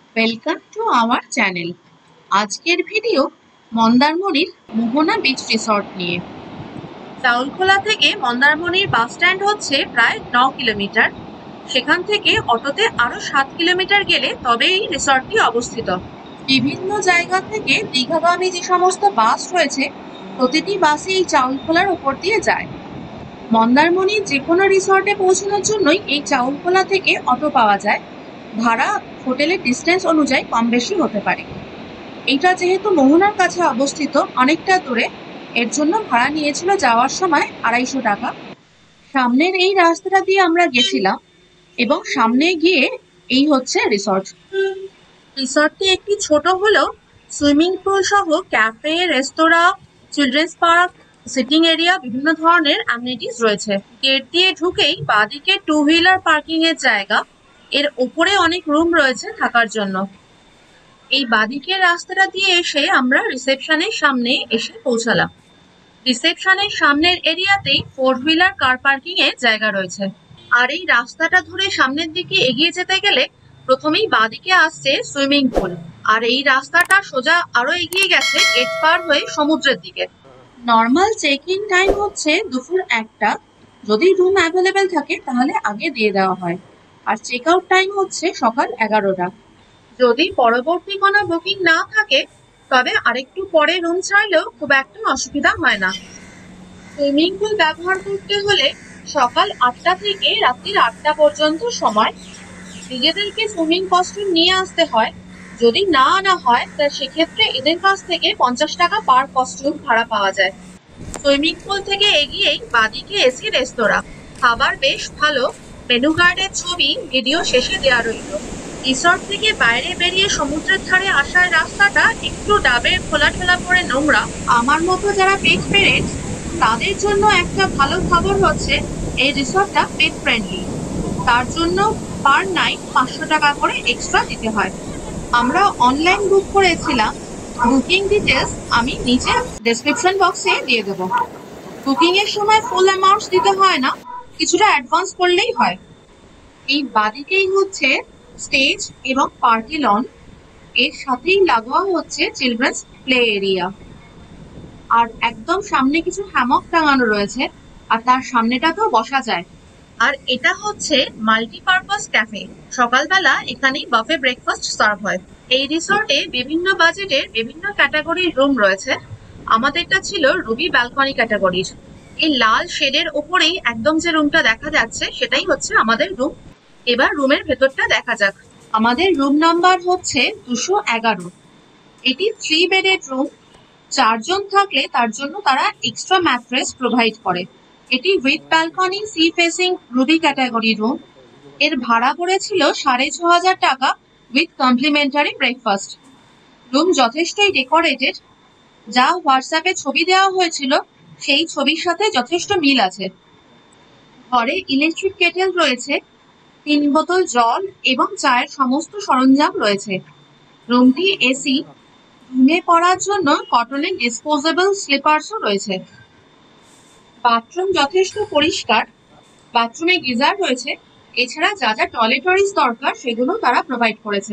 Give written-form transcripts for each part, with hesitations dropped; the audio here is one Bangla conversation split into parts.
Welcome to our channel. আজকের ভিডিও মন্দারমণির মোহনা বিচ রিসর্ট নিয়ে। চাউলখোলা থেকে মন্দারমণির বাস স্ট্যান্ড হচ্ছে প্রায় 9 কিলোমিটার। সেখান থেকে অটোতে আরো 7 কিলোমিটার গেলে তবে এই রিসর্টটি অবস্থিত। বিভিন্ন জায়গা থেকে দীঘাগামী যে সমস্ত বাস রয়েছে প্রতিটি বাসে এই চাউলখোলার উপর দিয়ে যায়। মন্দারমণির যে কোনো রিসর্টে পৌঁছানোর জন্যই এই চাউলখোলা থেকে অটো পাওয়া যায়। ভাড়া হোটেলের ডিস্টেন্স অনুযায়ী কম বেশি হতে পারে। এইটা যেহেতু মোহনার কাছে অবস্থিত অনেকটা দূরে, এর জন্য ভাড়া নিয়েছিল যাওয়ার সময় 250 টাকা। সামনের এই রাস্তাটা দিয়ে আমরা গেছিলাম এবং সামনে গিয়ে এই হচ্ছে রিসর্ট। রিসর্টটি একটি ছোট হলেও সুইমিং পুল সহ cafe, restaurant, children's park, sitting area, বিভিন্ন ধরনের অ্যামিনিটিস রয়েছে। গেট দিয়ে ঢুকেই বাঁদিকে 2 হুইলার পার্কিং এর জায়গা, এর ওপরে অনেক রুম রয়েছে থাকার জন্য। এই বাঁদিকের রাস্তাটা দিয়ে এসে আমরা রিসেপশনের সামনে এসে পৌঁছালাম। রিসেপশনের সামনের এরিয়াতেই 4 হুইলার কার পার্কিং এর জায়গা রয়েছে। আর এই রাস্তাটা ধরে সামনের দিকে এগিয়ে যেতে গেলে প্রথমেই বাঁদিকে আসছে সুইমিং পুল, আর এই রাস্তাটা সোজা আরো এগিয়ে গেছে গেট পার হয়ে সমুদ্রের দিকে। নর্মাল চেক ইন টাইম হচ্ছে দুপুর 1টা। যদি রুম অ্যাভেলেবেল থাকে তাহলে আগে দিয়ে দেওয়া হয়, আর চেক আউট টাইম হচ্ছে সকাল 11টা। যদি পরবর্তী কোনো বুকিং না থাকে তবে আরেকটু পরে রুম ছাড়লেও খুব একটা অসুবিধা হয় না। সুইমিং পুল ব্যবহার করতে হলে সকাল 8টা থেকে রাত্রি 8টা পর্যন্ত সময়। নিজেদেরকে সুইমিং কস্টিউম নিয়ে আসতে হয়। যদি না আনা হয় তা সেক্ষেত্রে এদের কাছ থেকে 50 টাকা পার কস্টিউম ভাড়া পাওয়া যায়। সুইমিং পুল থেকে এগিয়েই বাঁদিকে এসি রেস্তোরাঁ। খাবার বেশ ভালো। মেনু কার্ডের ছবি ভিডিও শেষে দেওয়া রইল। রিসর্ট থেকে বাইরে বেরিয়ে সমুদ্রের ধারে আসার রাস্তাটা একটু ডাবের খোলা পড়ে নোংরা। আমার মতো যারা পেট পেরেন্টস তাদের জন্য একটা ভালো খবর হচ্ছে এই রিসর্টটা পেট ফ্রেন্ডলি। তার জন্য পার নাইট 500 টাকা করে এক্সট্রা দিতে হয়। আমরা অনলাইন বুক করেছিলাম। বুকিং ডিটেলস আমি নিচে ডেসক্রিপশন বক্সে দিয়ে দেবো। বুকিং এর সময় ফুল অ্যামাউন্ট দিতে হয় না, কিছুটা অ্যাডভান্স করলেই হয়। এই বাদিকেই হচ্ছে স্টেজ এবং পার্টি লন, এর সাথেই লাগোয়া হচ্ছে চিলড্রেন্স প্লে এরিয়া। আর একদম সামনে কিছু হ্যামক টাঙানো রয়েছে, আর তার সামনেটাতেও বসা যায়। আর এটা হচ্ছে মাল্টিপারপাস ক্যাফে। সকালবেলা এখানেই বাফে ব্রেকফাস্ট সার্ভ হয়। এই রিসর্টে বিভিন্ন বাজেটের বিভিন্ন ক্যাটাগরির রুম রয়েছে। আমাদেরটা ছিল রুবি ব্যালকনি ক্যাটাগরির। এই লাল শেডের ওপরেই একদম যে রুমটা দেখা যাচ্ছে সেটাই হচ্ছে আমাদের রুম। এবার রুমের ভেতরটা দেখা যাক। আমাদের রুম নাম্বার হচ্ছে 211। এটি 3 বেডের রুম। 4 জন থাকলে তার জন্য তারা এক্সট্রা ম্যাট্রেস প্রোভাইড করে। এটি with balcony sea facing ruby category room. এর ভাড়া পড়েছিল 6500 টাকা উইথ কমপ্লিমেন্টারি ব্রেকফাস্ট। রুম যথেষ্টই ডেকোরেটেড। যা হোয়াটসঅ্যাপে ছবি দেওয়া হয়েছিল সেই ছবির সাথে যথেষ্ট মিল আছে। ঘরে ইলেকট্রিক কেটেল রয়েছে, 3 বোতল জল এবং চায়ের সমস্ত সরঞ্জাম রয়েছে। রুমটি এসি। রুমে পড়ার জন্য কটনের ডিসপোজেবল স্লিপার্সও রয়েছে। বাথরুম যথেষ্ট পরিষ্কার। বাথরুমে গিজার রয়েছে। এছাড়া যা যা টয়লেটরিজ দরকার সেগুলো তারা প্রোভাইড করেছে।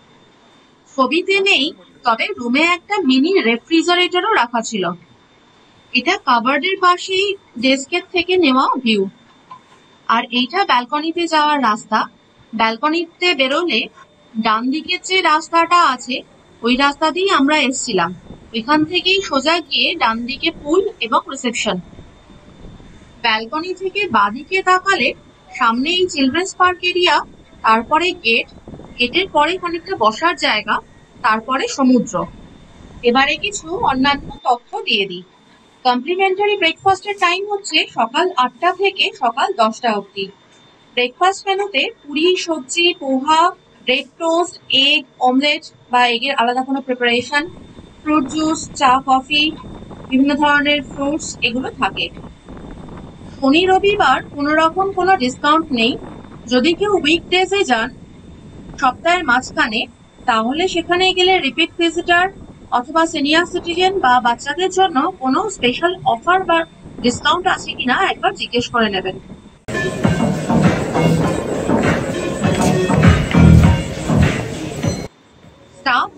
ছবিতে নেই, তবে রুমে একটা মিনি রেফ্রিজারেটরও রাখা ছিল। এটা কাবার্ডের পাশেই ডেস্কের থেকে নেওয়া ভিউ। আর এইটা ব্যালকনিতে যাওয়ার রাস্তা। ব্যালকনিতে বেরোলে ডান দিকের যে রাস্তাটা আছে ওই রাস্তা দিয়েই আমরা এসছিলাম। এখান থেকেই সোজা গিয়ে ডান দিকে পুল এবং রিসেপশন। ব্যালকনি থেকে বাঁদিকে তাকালে সামনে এই চিলড্রেন্স পার্ক এরিয়া, তারপরে গেট, গেটের পরে খানিকটা বসার জায়গা, তারপরে সমুদ্র। এবারে কিছু অন্যান্য তথ্য দিয়ে দিই। কমপ্লিমেন্টারি ব্রেকফাস্টের টাইম হচ্ছে সকাল 8টা থেকে সকাল 10টা অবধি। ব্রেকফাস্ট মেনুতে পুরি, সবজি, poha, bread toast, egg omelette বা এগের আলাদা কোনো প্রিপারেশন, ফ্রুট জুস, চা, কফি, বিভিন্ন ধরনের ফ্রুটস এগুলো থাকে। শনি রবিবার কোনো রকম কোনো ডিসকাউন্ট নেই। যদি কেউ উইকডেজে যান সপ্তাহের মাঝখানে, তাহলে সেখানে গেলে রিপিট ভিজিটার অথবা সিনিয়র সিটিজেন বা বাচ্চাদের জন্য কোনো স্পেশাল অফার বা ডিসকাউন্ট আছে কিনা একবার জিজ্ঞেস করে নেবেন।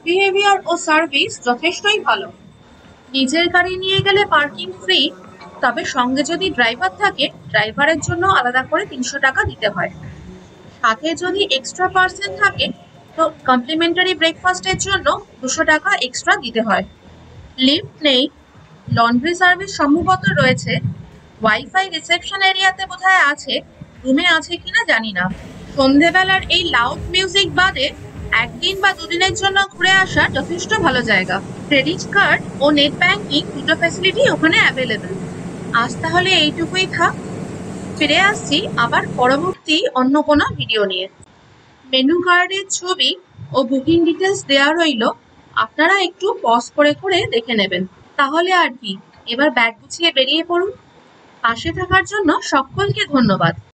বিহেভিয়ার ও সার্ভিস যথেষ্টই ভালো। নিজের গাড়ি নিয়ে গেলে পার্কিং ফ্রি, তবে সঙ্গে যদি ড্রাইভার থাকে ড্রাইভারের জন্য আলাদা করে ৩০০ টাকা দিতে হয়। সাথে যদি এক্সট্রা পার্সন থাকে তো কমপ্লিমেন্টারি ব্রেকফাস্টের জন্য ২০০ টাকা এক্সট্রা দিতে হয়। লিফট নেই, লন্ড্রি সার্ভিস সম্ভবত রয়েছে, ওয়াইফাই রিসেপশন এরিয়াতে বোধহয় আছে, রুমে আছে কিনা জানি না। সন্ধেবেলার এই লাউড মিউজিক বাদে একদিন বা দুদিনের জন্য ঘুরে আসা যথেষ্ট ভালো জায়গা। ক্রেডিট কার্ড ও নেট ব্যাংকিং দুটো ফ্যাসিলিটি ওখানে অ্যাভেলেবেল। আজ তাহলে এইটুকুই থাক, ফিরে আসছি আবার পরবর্তী অন্য কোনো ভিডিও নিয়ে। মেনু কার্ডের ছবি ও বুকিং ডিটেলস দেওয়া রইল, আপনারা একটু পজ করে করে দেখে নেবেন। তাহলে আর কি, এবার ব্যাগ গুছিয়ে বেরিয়ে পড়ুন। পাশে থাকার জন্য সকলকে ধন্যবাদ।